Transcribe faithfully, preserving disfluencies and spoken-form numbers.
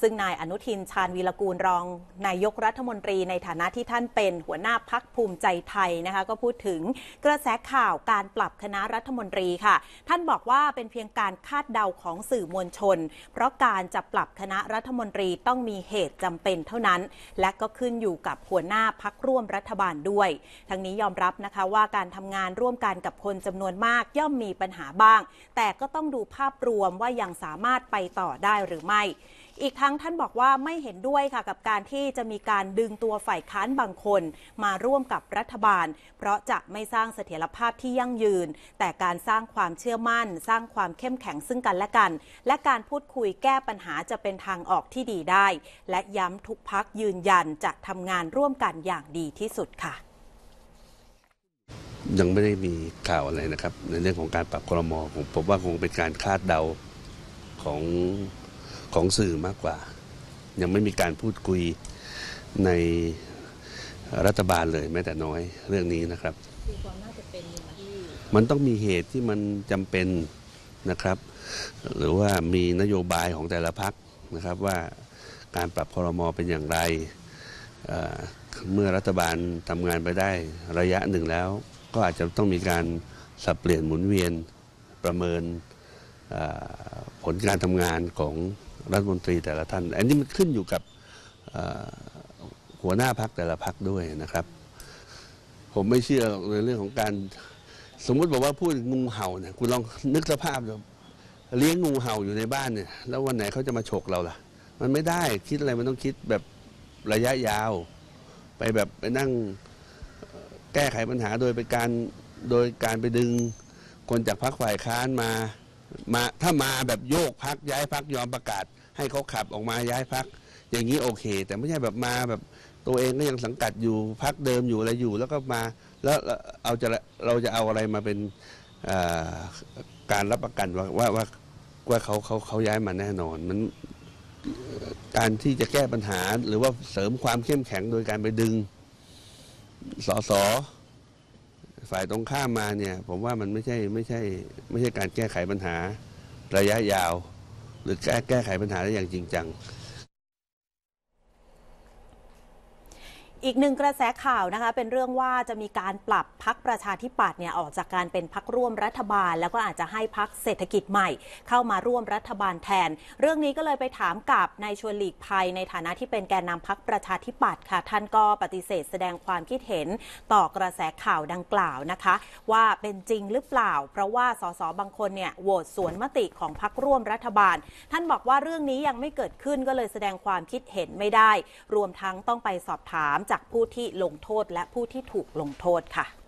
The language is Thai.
ซึ่งนายอนุทินชาญวีรกูลรองนายกรัฐมนตรีในฐานะที่ท่านเป็นหัวหน้าพรรคภูมิใจไทยนะคะก็พูดถึงกระแสข่าวการปรับคณะรัฐมนตรีค่ะท่านบอกว่าเป็นเพียงการคาดเดาของสื่อมวลชนเพราะการจะปรับคณะรัฐมนตรีต้องมีเหตุจำเป็นเท่านั้นและก็ขึ้นอยู่กับหัวหน้าพรรคร่วมรัฐบาลด้วยทั้งนี้ยอมรับนะคะว่าการทำงานร่วมกันกับคนจำนวนมากย่อมมีปัญหาบ้างแต่ก็ต้องดูภาพรวมว่ายังสามารถไปต่อได้หรือไม่อีกทั้งท่านบอกว่าไม่เห็นด้วยค่ะกับการที่จะมีการดึงตัวฝ่ายค้านบางคนมาร่วมกับรัฐบาลเพราะจะไม่สร้างเสถียรภาพที่ยั่งยืนแต่การสร้างความเชื่อมั่นสร้างความเข้มแข็งซึ่งกันและกันและการพูดคุยแก้ปัญหาจะเป็นทางออกที่ดีได้และย้ำทุกพรรคยืนยันจะทำงานร่วมกันอย่างดีที่สุดค่ะยังไม่ได้มีข่าวอะไรนะครับในเรื่องของการปรับครม.ผมว่าคงเป็นการคาดเดาของของสื่อมากกว่ายังไม่มีการพูดคุยในรัฐบาลเลยแม้แต่น้อยเรื่องนี้นะครับมันต้องมีเหตุที่มันจำเป็นนะครับหรือว่ามีนโยบายของแต่ละพรรคนะครับว่าการปรับครม.เป็นอย่างไรเมื่อรัฐบาลทำงานไปได้ระยะหนึ่งแล้วก็อาจจะต้องมีการสับเปลี่ยนหมุนเวียนประเมินผลการทำงานของรัฐมนตรีแต่ละท่านอันนี้มันขึ้นอยู่กับหัวหน้าพรรคแต่ละพรรคด้วยนะครับผมไม่เชื่อในเรื่องของการสมมุติบอกว่าพูดงูเห่าเนี่ยคุณลองนึกสภาพดูเลี้ยงงูเห่าอยู่ในบ้านเนี่ยแล้ววันไหนเขาจะมาฉกเราล่ะมันไม่ได้คิดอะไรมันต้องคิดแบบระยะยาวไปแบบไปนั่งแก้ไขปัญหาโดยเป็นการโดยการไปดึงคนจากพรรคฝ่ายค้านมามาถ้ามาแบบโยกพรรคย้ายพรรคยอมประกาศให้เขาขับออกมาย้ายพรรคอย่างนี้โอเคแต่ไม่ใช่แบบมาแบบตัวเองก็ยังสังกัดอยู่พรรคเดิมอยู่อะไรอยู่แล้วก็มาแล้วเอาจะเราจะเอาอะไรมาเป็นการรับประกันว่าว่าว่าว่าเขาเขาเขาย้ายมาแน่นอนมันการที่จะแก้ปัญหาหรือว่าเสริมความเข้มแข็งโดยการไปดึงสสฝ่ายตรงข้ามมาเนี่ยผมว่ามันไม่ใช่ไม่ใช่ไม่ใช่การแก้ไขปัญหาระยะยาวหรือแก้แก้ไขปัญหาได้อย่างจริงจังอีกหนึ่งกระแสข่าวนะคะเป็นเรื่องว่าจะมีการปรับพรรคประชาธิปัตย์เนี่ยออกจากการเป็นพรรคร่วมรัฐบาลแล้วก็อาจจะให้พรรคเศรษฐกิจใหม่เข้ามาร่วมรัฐบาลแทนเรื่องนี้ก็เลยไปถามกับนายชวนหลีกภัยในฐานะที่เป็นแกนนำพรรคประชาธิปัตย์ค่ะท่านก็ปฏิเสธแสดงความคิดเห็นต่อกระแสข่าวดังกล่าวนะคะว่าเป็นจริงหรือเปล่าเพราะว่าสสบางคนเนี่ยโหวตสวนมติของพรรคร่วมรัฐบาลท่านบอกว่าเรื่องนี้ยังไม่เกิดขึ้นก็เลยแสดงความคิดเห็นไม่ได้รวมทั้งต้องไปสอบถามจากผู้ที่ลงโทษและผู้ที่ถูกลงโทษค่ะ